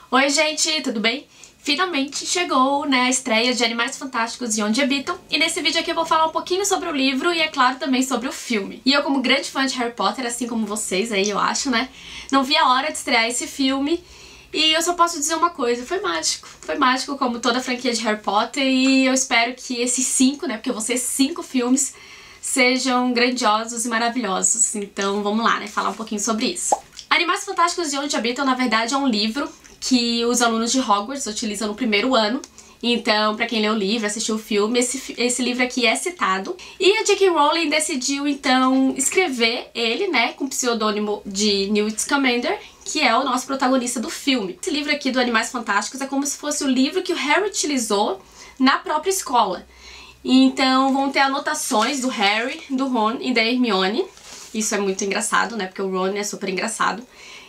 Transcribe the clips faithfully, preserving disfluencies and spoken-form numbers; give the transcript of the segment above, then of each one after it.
Oi gente, tudo bem? Finalmente chegou, né, a estreia de Animais Fantásticos e Onde Habitam, e nesse vídeo aqui eu vou falar um pouquinho sobre o livro e, é claro, também sobre o filme. E eu, como grande fã de Harry Potter, assim como vocês aí, eu acho, né, não vi a hora de estrear esse filme, e eu só posso dizer uma coisa, foi mágico. Foi mágico como toda a franquia de Harry Potter, e eu espero que esses cinco, né, porque vão ser cinco filmes, sejam grandiosos e maravilhosos. Então vamos lá, né, falar um pouquinho sobre isso. Animais Fantásticos e Onde Habitam, na verdade, é um livro que os alunos de Hogwarts utilizam no primeiro ano. Então, pra quem leu o livro, assistiu o filme, esse, esse livro aqui é citado. E a J K Rowling decidiu, então, escrever ele, né, com o pseudônimo de Newt Scamander, que é o nosso protagonista do filme. Esse livro aqui do Animais Fantásticos é como se fosse o livro que o Harry utilizou na própria escola. Então, vão ter anotações do Harry, do Ron e da Hermione. Isso é muito engraçado, né, porque o Ron é super engraçado.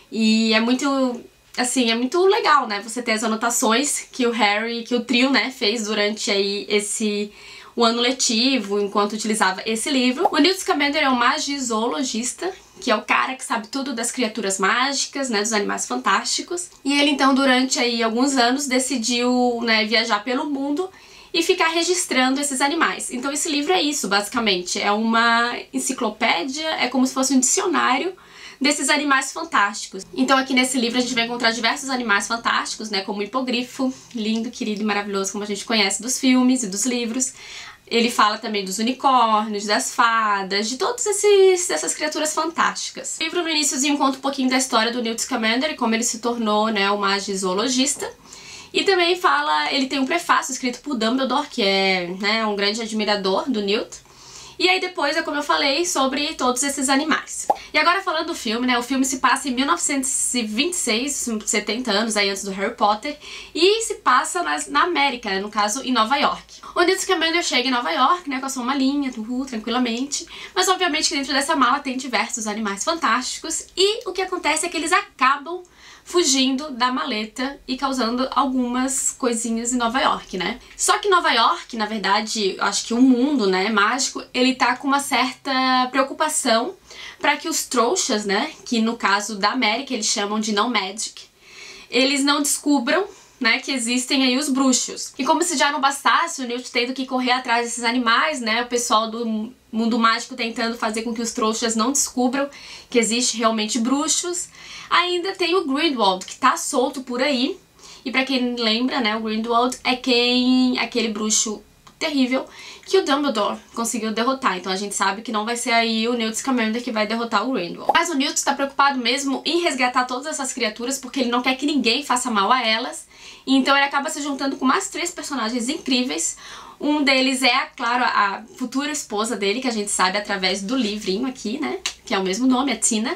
E é muito... Assim, é muito legal, né, você ter as anotações que o Harry, que o trio, né, fez durante aí esse o ano letivo, enquanto utilizava esse livro. O Newt Scamander é um magizoologista, que é o cara que sabe tudo das criaturas mágicas, né, dos animais fantásticos. E ele, então, durante aí alguns anos, decidiu, né, viajar pelo mundo e ficar registrando esses animais. Então esse livro é isso, basicamente. É uma enciclopédia, é como se fosse um dicionário desses animais fantásticos. Então aqui nesse livro a gente vai encontrar diversos animais fantásticos, né, como o hipogrifo, lindo, querido e maravilhoso, como a gente conhece dos filmes e dos livros. Ele fala também dos unicórnios, das fadas, de todas essas criaturas fantásticas. O livro no iníciozinho conta um pouquinho da história do Newt Scamander e como ele se tornou, né, um magizoologista. E também fala, ele tem um prefácio escrito por Dumbledore, que é, né, um grande admirador do Newt. E aí depois é como eu falei sobre todos esses animais. E agora falando do filme, né, o filme se passa em mil novecentos e vinte e seis, setenta anos aí antes do Harry Potter, e se passa na, na América, né, no caso em Nova York. O Newt Scamander chega em Nova York, né, com a sua malinha, uh, tranquilamente, mas obviamente que dentro dessa mala tem diversos animais fantásticos, e o que acontece é que eles acabam fugindo da maleta e causando algumas coisinhas em Nova York, né? Só que Nova York, na verdade, acho que o mundo, né, mágico, ele tá com uma certa preocupação para que os trouxas, né, que no caso da América eles chamam de não-magic, eles não descubram, né, que existem aí os bruxos. E como se já não bastasse o Newt tendo que correr atrás desses animais, né, o pessoal do mundo mágico tentando fazer com que os trouxas não descubram que existe realmente bruxos, ainda tem o Grindelwald, que tá solto por aí. E pra quem lembra, né, o Grindelwald é quem, aquele bruxo terrível que o Dumbledore conseguiu derrotar. Então a gente sabe que não vai ser aí o Newt Scamander que vai derrotar o Grindelwald. Mas o Newt tá preocupado mesmo em resgatar todas essas criaturas porque ele não quer que ninguém faça mal a elas. Então ele acaba se juntando com mais três personagens incríveis. Um deles é, claro, a futura esposa dele, que a gente sabe através do livrinho aqui, né, que é o mesmo nome, a Tina.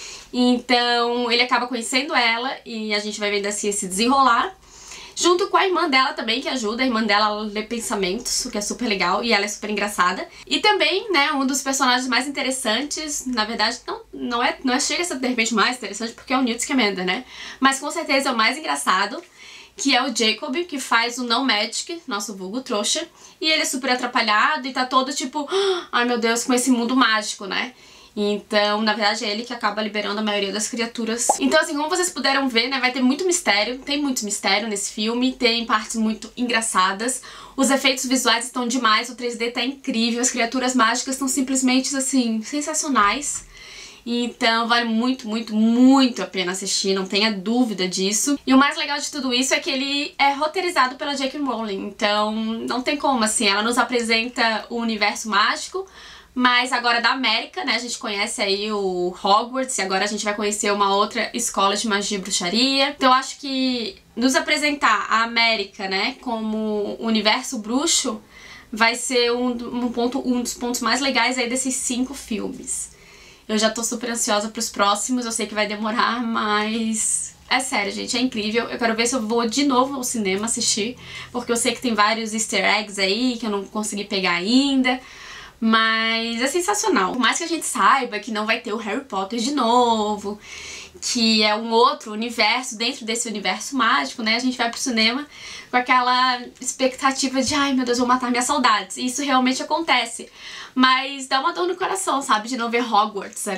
Então ele acaba conhecendo ela e a gente vai vendo assim esse desenrolar. Junto com a irmã dela também, que ajuda. A irmã dela lê pensamentos, o que é super legal, e ela é super engraçada. E também, né, um dos personagens mais interessantes, na verdade, não, não, é, não é, chega a ser de repente mais interessante, porque é o Newt Scamander, né? Mas com certeza é o mais engraçado, que é o Jacob, que faz o não-magic, nosso vulgo trouxa. E ele é super atrapalhado e tá todo tipo, ai meu Deus, com esse mundo mágico, né? Então, na verdade, é ele que acaba liberando a maioria das criaturas. Então, assim, como vocês puderam ver, né, vai ter muito mistério. Tem muito mistério nesse filme, tem partes muito engraçadas. Os efeitos visuais estão demais, o três D tá incrível, as criaturas mágicas estão simplesmente, assim, sensacionais. Então vale muito, muito, muito a pena assistir, não tenha dúvida disso. E o mais legal de tudo isso é que ele é roteirizado pela J K Rowling, então não tem como, assim, ela nos apresenta o universo mágico, mas agora da América, né, a gente conhece aí o Hogwarts e agora a gente vai conhecer uma outra escola de magia e bruxaria. Então eu acho que nos apresentar a América, né, como universo bruxo vai ser um, um, ponto, um dos pontos mais legais aí desses cinco filmes. Eu já tô super ansiosa pros próximos, eu sei que vai demorar, mas é sério, gente, é incrível. Eu quero ver se eu vou de novo ao cinema assistir, porque eu sei que tem vários easter eggs aí que eu não consegui pegar ainda. Mas é sensacional. Por mais que a gente saiba que não vai ter o Harry Potter de novo, que é um outro universo dentro desse universo mágico, né? A gente vai pro cinema com aquela expectativa de ai meu Deus, vou matar minhas saudades. E isso realmente acontece. Mas dá uma dor no coração, sabe? De não ver Hogwarts ali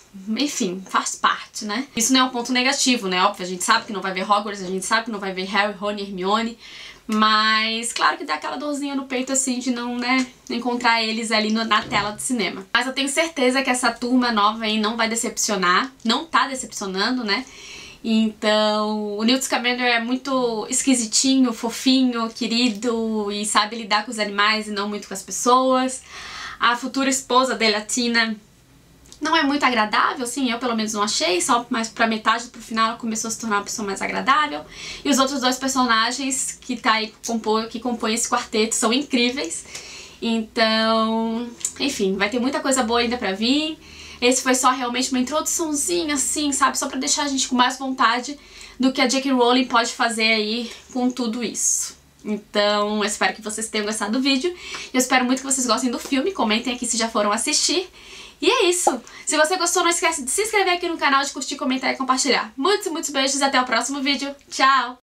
enfim, faz parte, né? Isso não é um ponto negativo, né? Óbvio, a gente sabe que não vai ver Hogwarts, a gente sabe que não vai ver Harry, Rony e Hermione, mas claro que dá aquela dorzinha no peito assim de não, né, encontrar eles ali no, na tela do cinema. Mas eu tenho certeza que essa turma nova aí não vai decepcionar, não tá decepcionando, né? Então, o Newt Scamander é muito esquisitinho, fofinho, querido e sabe lidar com os animais e não muito com as pessoas. A futura esposa dele, a Tina, não é muito agradável, assim, eu pelo menos não achei, só mais pra metade pro final ela começou a se tornar uma pessoa mais agradável. E os outros dois personagens que, tá aí, que compõem esse quarteto são incríveis. Então, enfim, vai ter muita coisa boa ainda pra vir. Esse foi só realmente uma introduçãozinha, assim, sabe? Só pra deixar a gente com mais vontade do que a J K Rowling pode fazer aí com tudo isso. Então, eu espero que vocês tenham gostado do vídeo. Eu espero muito que vocês gostem do filme. Comentem aqui se já foram assistir. E é isso! Se você gostou, não esquece de se inscrever aqui no canal, de curtir, comentar e compartilhar. Muitos e muitos beijos e até o próximo vídeo. Tchau!